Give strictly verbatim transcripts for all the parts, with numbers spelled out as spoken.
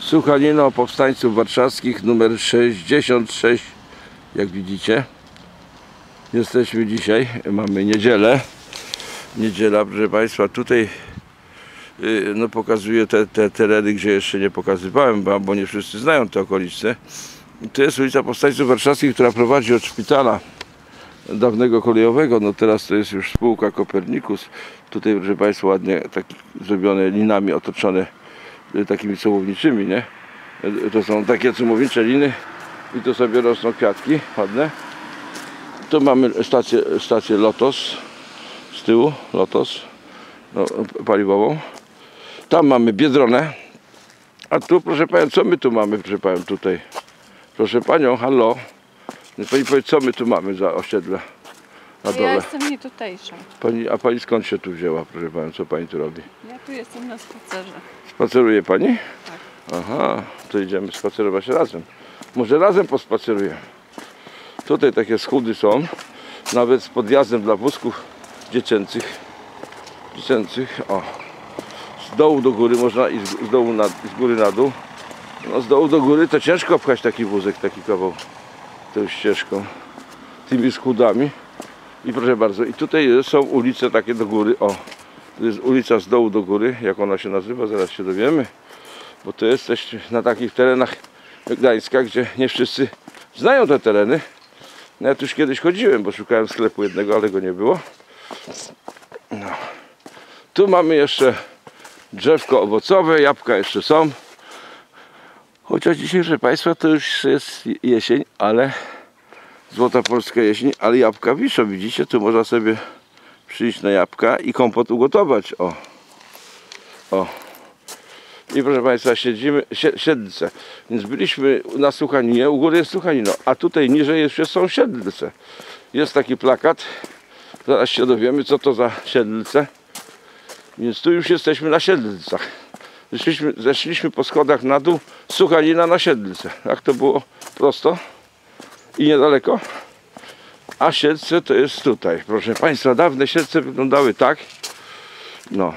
Słuchanino powstańców warszawskich numer sześćdziesiąt sześć. Jak widzicie, jesteśmy dzisiaj, mamy niedzielę. Niedziela, proszę Państwa, tutaj yy, no, pokazuję te, te tereny, gdzie jeszcze nie pokazywałem, bo, bo nie wszyscy znają te okolice. To jest ulica Powstańców Warszawskich, która prowadzi od szpitala dawnego kolejowego. No teraz to jest już spółka Kopernikus. Tutaj, proszę Państwa, ładnie tak zrobione linami otoczone takimi cumowniczymi, nie? To są takie cumownicze liny i tu sobie rosną kwiatki ładne. Tu mamy stację, stację Lotos z tyłu, Lotos no, paliwową. Tam mamy Biedronę. A tu, proszę Panią, co my tu mamy, proszę Panią, tutaj? Proszę Panią, hallo. Pani powie, co my tu mamy za osiedle na dole? Ja jestem nie tutejsza. Pani, a Pani skąd się tu wzięła, proszę Panią, co Pani tu robi? Ja tu jestem na spacerze. Spaceruje Pani? Tak. Aha, to idziemy spacerować razem. Może razem pospacerujemy. Tutaj takie schody są, nawet z podjazdem dla wózków dziecięcych. Dziecięcych, o. Z dołu do góry można i z dołu na, z góry na dół. No z dołu do góry to ciężko pchać taki wózek, taki kawał tą ścieżką, tymi schudami. I proszę bardzo, i tutaj są ulice takie do góry, o. To jest ulica z dołu do góry, jak ona się nazywa, zaraz się dowiemy. Bo to jest też na takich terenach Gdańska, gdzie nie wszyscy znają te tereny. No ja tu już kiedyś chodziłem, bo szukałem sklepu jednego, ale go nie było. No. Tu mamy jeszcze drzewko owocowe, jabłka jeszcze są. Chociaż dzisiaj, proszę Państwa, to już jest jesień, ale złota polska jesień, ale jabłka wiszą, widzicie? Tu można sobie przyjść na jabłka i kompot ugotować. O. O. I proszę Państwa, siedzimy, Siedlce. Więc byliśmy na Słuchaninie, u góry jest Słuchanino, a tutaj niżej jeszcze są Siedlce. Jest taki plakat, zaraz się dowiemy, co to za Siedlce. Więc tu już jesteśmy na Siedlcach. Zeszliśmy, zeszliśmy po schodach na dół, Słuchanina na Siedlce. Jak to było prosto i niedaleko. A Siedlce to jest tutaj. Proszę Państwa, dawne Siedlce wyglądały tak. No.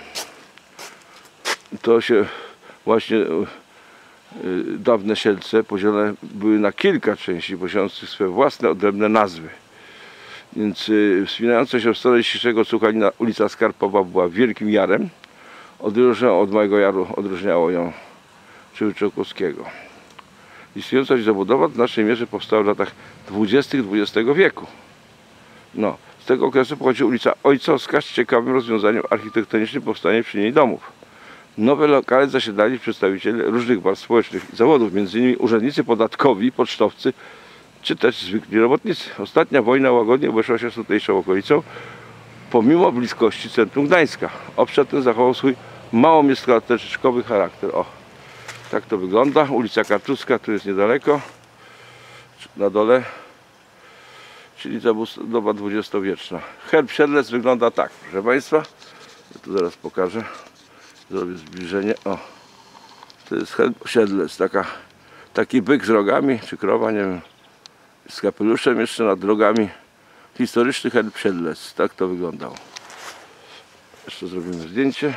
To się właśnie yy, dawne Siedlce podzielone były na kilka części, posiadających swoje własne, odrębne nazwy. Więc yy, wspinająca się w stronę dzisiejszego Słuchanina ulica Skarpowa była Wielkim Jarem. Odróżniało od Małego Jaru, odróżniało ją Czyczokowskiego. Istniejąca zabudowa w naszej mierze powstała w latach dwudziestych dwudziestego wieku. No, z tego okresu pochodzi ulica Ojcowska z ciekawym rozwiązaniem architektonicznym powstania przy niej domów. Nowe lokale zasiedlali przedstawiciele różnych warstw społecznych i zawodów, między innymi urzędnicy podatkowi, pocztowcy, czy też zwykli robotnicy. Ostatnia wojna łagodnie obeszła się z tutejszą okolicą, pomimo bliskości centrum Gdańska. Obszar ten zachował swój małomiasteczkowy charakter. O, tak to wygląda. Ulica Kartuska, tu jest niedaleko, na dole, czyli zabudowa dwudziestowieczna. Herb Siedlec wygląda tak, proszę Państwa. Ja tu zaraz pokażę. Zrobię zbliżenie. O, to jest herb Siedlec, taka, taki byk z rogami, czy krowa, nie wiem, z kapeluszem jeszcze nad rogami. Historyczny herb Siedlec, tak to wyglądało. Jeszcze zrobimy zdjęcie.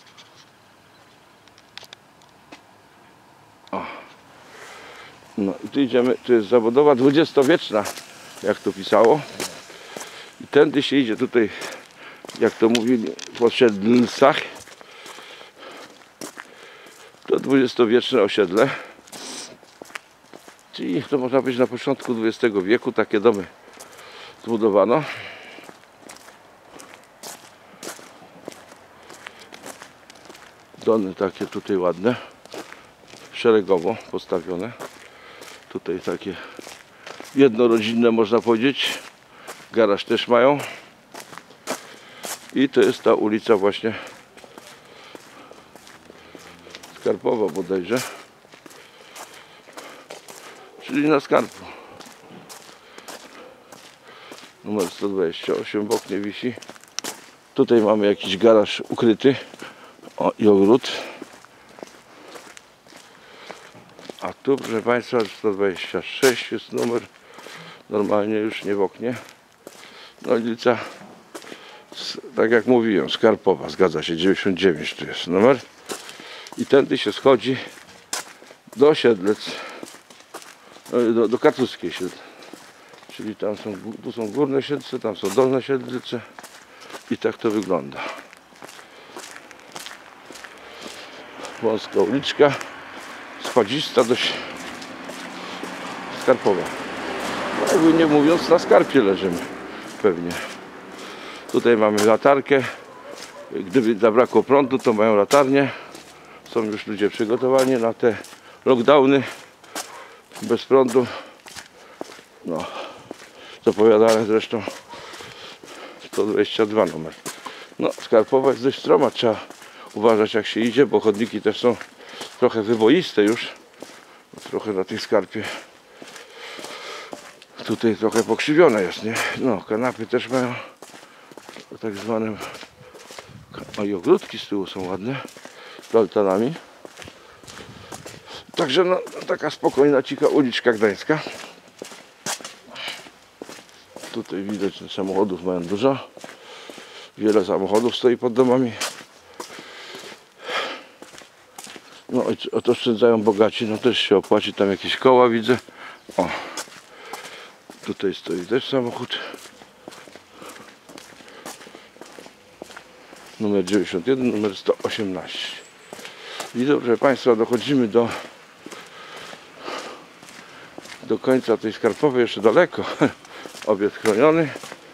O. No i tu idziemy, tu jest zabudowa dwudziestowieczna, jak to pisało. I tędy się idzie tutaj, jak to mówili, po Siedlcach. To dwudziestowieczne osiedle. Czyli to można być na początku dwudziestego wieku, takie domy zbudowano. Domy takie tutaj ładne, szeregowo postawione. Tutaj takie jednorodzinne, można powiedzieć. Garaż też mają. I to jest ta ulica właśnie Skarpowa bodajże. Czyli na Skarpu. Numer sto dwadzieścia osiem w oknie wisi. Tutaj mamy jakiś garaż ukryty. O, i ogród. A tu, proszę Państwa, sto dwadzieścia sześć jest numer. Normalnie już nie w oknie. No ulica, tak jak mówiłem, Skarpowa, zgadza się, dziewięćdziesiąt dziewięć tu jest numer. I tędy się schodzi do Siedlec, do, do Kartuskiej Siedlec. Czyli tam są, tu są górne Siedlce, tam są dolne Siedlce i tak to wygląda. Wąska uliczka, spadzista, dość skarpowa. No, jakby nie mówiąc, na skarpie leżymy pewnie. Tutaj mamy latarkę. Gdyby zabrakło prądu, to mają latarnię. Są już ludzie przygotowani na te lockdowny bez prądu. No, zapowiadane zresztą sto dwadzieścia dwa numer. No, skarpowa jest dość stroma, trzeba uważać jak się idzie, bo chodniki też są trochę wyboiste już. Trochę na tej skarpie tutaj trochę pokrzywione jest, nie? No, kanapy też mają tak zwane. O, i ogródki z tyłu są ładne, z altanami. Także no, taka spokojna, cicha uliczka gdańska. Tutaj widać, że samochodów mają dużo. Wiele samochodów stoi pod domami. No i to oszczędzają bogaci, no też się opłaci, tam jakieś koła widzę. O, tutaj stoi też samochód. Numer dziewięćdziesiąt jeden, numer sto osiemnaście. I dobrze Państwa, dochodzimy do do końca tej skarpowej, jeszcze daleko. Obiekt chroniony.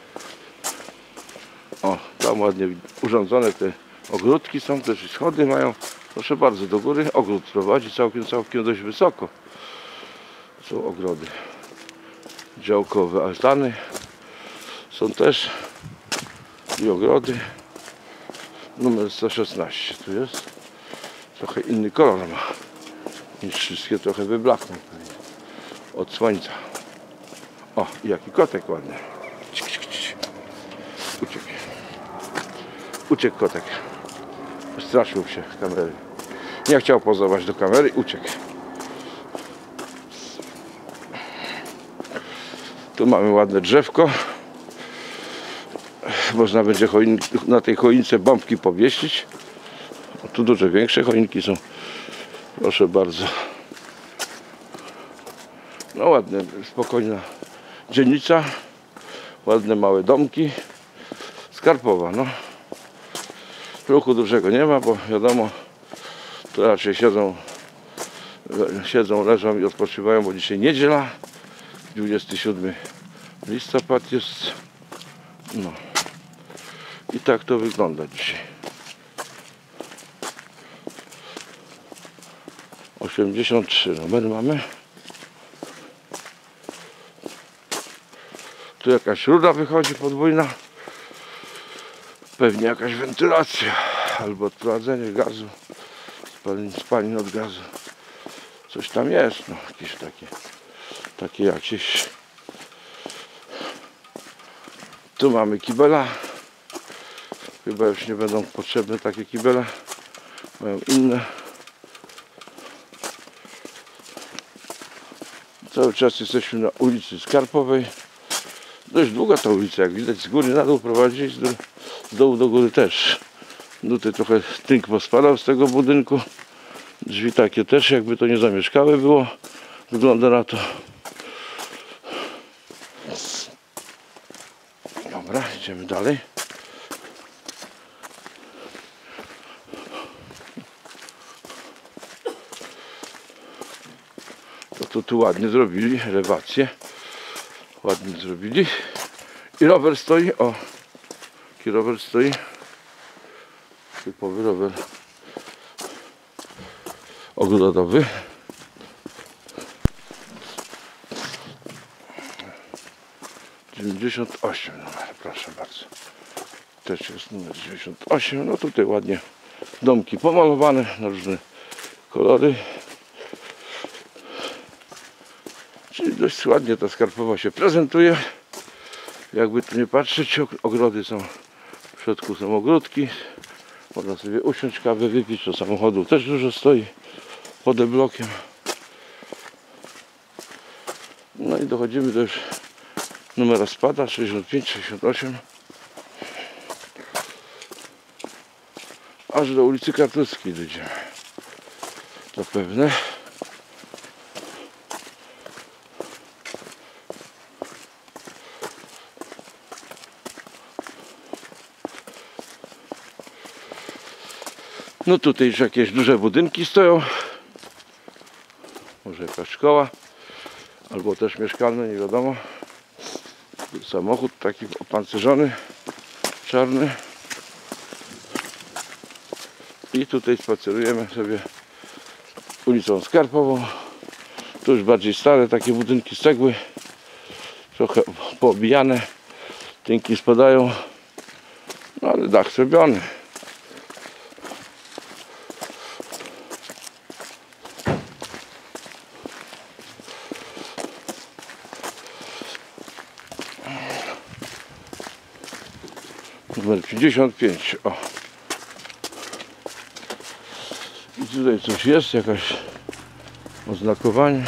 O, tam ładnie urządzone te ogródki są, też i schody mają. Proszę bardzo, do góry ogród prowadzi całkiem, całkiem dość wysoko. Są ogrody działkowe, altany są też i ogrody. Numer sto szesnaście tu jest. Trochę inny kolor ma niż wszystkie, trochę wyblakną od słońca. O, jaki kotek ładny. Uciekł. Uciekł kotek. Straszył się kamery. Nie chciał pozować do kamery, uciekł. Tu mamy ładne drzewko. Można będzie choin... na tej choince bombki powiesić. O, tu dużo większe choinki są. Proszę bardzo. No ładne, spokojna dzielnica. Ładne małe domki. Skarpowa, no. Ruchu dużego nie ma, bo wiadomo, to raczej siedzą, siedzą, leżą i odpoczywają, bo dzisiaj niedziela. dwudziesty siódmy listopad jest. No. I tak to wygląda dzisiaj. osiemdziesiąt trzy numer mamy. Tu jakaś ruda wychodzi podwójna. Pewnie jakaś wentylacja albo odprowadzenie gazu, spalin, spalin od gazu. Coś tam jest, no jakieś takie, takie jakieś. Tu mamy kibela. Chyba już nie będą potrzebne takie kibele. Mają inne. Cały czas jesteśmy na ulicy Skarpowej. Dość długa ta ulica, jak widać, z góry na dół prowadzi, z dołu do góry też. Tutaj trochę tynk pospadał z tego budynku. Drzwi takie też, jakby to nie zamieszkałe było. Wygląda na to. Dobra, idziemy dalej. To tu, tu ładnie zrobili elewację. Ładnie zrobili. I rower stoi. O, taki rower stoi. Typowy rower ogrodowy. dziewięćdziesiąt osiem numer, proszę bardzo. Też jest numer dziewięćdziesiąt osiem. No tutaj ładnie domki pomalowane na różne kolory. Czyli dość ładnie ta Skarpowa się prezentuje. Jakby tu nie patrzeć, ogrody są, w środku są ogródki. Można sobie usiąść, kawę wypić, do samochodu też dużo stoi pod blokiem. No i dochodzimy do już numera spada, sześćdziesiąt pięć, sześćdziesiąt osiem. Aż do ulicy Kartuskiej dojdziemy. To pewne. No tutaj już jakieś duże budynki stoją. Może jakaś szkoła. Albo też mieszkalne, nie wiadomo. Samochód taki opancerzony, czarny. I tutaj spacerujemy sobie ulicą Skarpową. Tu już bardziej stare takie budynki z cegły. Trochę poobijane. Tynki spadają. No ale dach zrobiony. Numer pięćdziesiąt pięć. O. I tutaj coś jest, jakaś oznakowanie.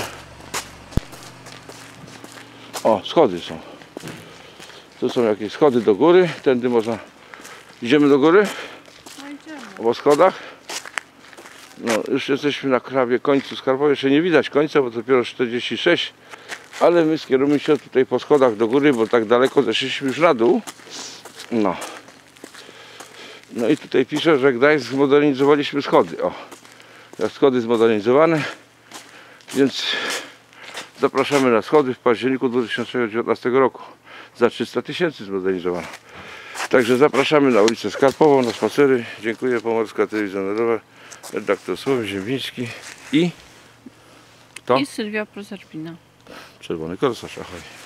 O, schody są. Tu są jakieś schody do góry. Tędy można... Idziemy do góry? No idziemy. Po schodach. No, już jesteśmy na prawie końcu Skarbowej. Jeszcze nie widać końca, bo dopiero czterdzieści sześć. Ale my skierujemy się tutaj po schodach do góry, bo tak daleko zeszliśmy już na dół. No. No i tutaj pisze, że Gdańsk zmodernizowaliśmy schody. O, jak schody zmodernizowane. Więc zapraszamy na schody w październiku dwa tysiące dziewiętnastego roku. Za trzysta tysięcy zmodernizowane. Także zapraszamy na ulicę Skarpową na spacery. Dziękuję. Pomorska Telewizja Narodowa. Redaktor Sławomir Ziembiński i kto? I Sylwia Prozerbina. Czerwony korsarz. Ahoj.